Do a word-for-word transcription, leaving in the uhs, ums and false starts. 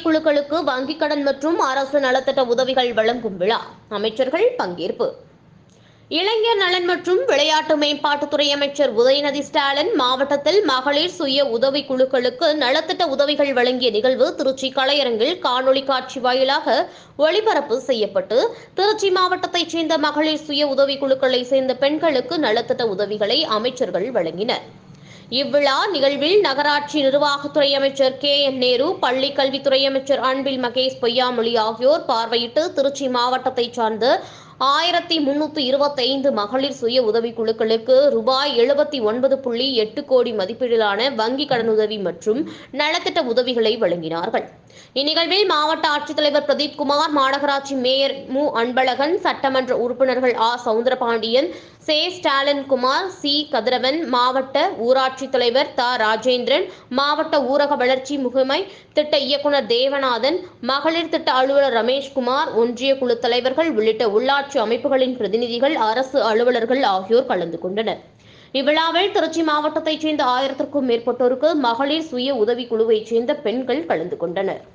குழுக்களுக்கு வங்கிக் கடன் மற்றும் அரசு நலத்திட்ட உதவிகள் வழங்கும் விழா. அமைச்சர்கள் பங்கேற்பு. இளைஞர் நலன் மற்றும் விளையாட்டு மேம்பாட்டுத்துறை அமைச்சர் உதயநிதி ஸ்டாலின் மாவட்டத்தில் மகளிர் சுய உதவி குழுக்களுக்கு நலத்திட்ட உதவிகள் வழங்கிய நிகழ்வு திருச்சி கலையரங்கில் காணொலி காட்சி வாயிலாக ஒளிபரப்பு செய்யப்பட்டு, திருச்சி மாவட்டத்தைச் சேர்ந்த மகளிர் சுய உதவி குழுக்களை சேர்ந்த பெண்களுக்கு நலத்திட்ட உதவிகளை அமைச்சர்கள் வழங்கினர். இவ்விழா நிகழ்வில் நகராட்சி நிர்வாகத்துறை அமைச்சர் கே என் நேரு, பள்ளிக் கல்வித்துறை அமைச்சர் அன்பில் மகேஷ் பொய்யாமொழி ஆகியோர் பார்வையிட்டு திருச்சி மாவட்டத்தைச் சார்ந்த ஆயிரத்தி முன்னூற்று இருபத்தி ஐந்து மகளிர் சுய உதவி குழுக்களுக்கு ரூபாய் எழுபத்தி ஒன்பது புள்ளி எட்டு கோடி மதிப்பீட்டிலான வங்கி கடனுதவி மற்றும் நலத்திட்ட உதவிகளை வழங்கினார்கள். இந்நிகழ்வில் மாவட்ட ஆட்சித்தலைவர் பிரதீப்குமார், மாநகராட்சி மேயர் மு அன்பழகன், சட்டமன்ற உறுப்பினர்கள் ஆ சவுந்தரபாண்டியன், சே ஸ்டாலின் குமார், சி கதிரவன், மாவட்ட ஊராட்சி தலைவர் த ராஜேந்திரன், மாவட்ட ஊரக வளர்ச்சி முகமை திட்ட இயக்குநர் தேவநாதன், மகளிர் திட்ட அலுவலர் ரமேஷ்குமார், ஒன்றிய குழு தலைவர்கள் உள்ளிட்ட உள்ளாட்சி அமைப்புகளின் பிரதிநிதிகள், அரசு அலுவலர்கள் ஆகியோர் கலந்து கொண்டனர். இவ்விழாவில் திருச்சி மாவட்டத்தைச் சேர்ந்த ஆயிரத்திற்கும் மேற்பட்டோருக்கு மகளிர் சுய உதவி குழுவைச் சேர்ந்த பெண்கள் கலந்து கொண்டனர்.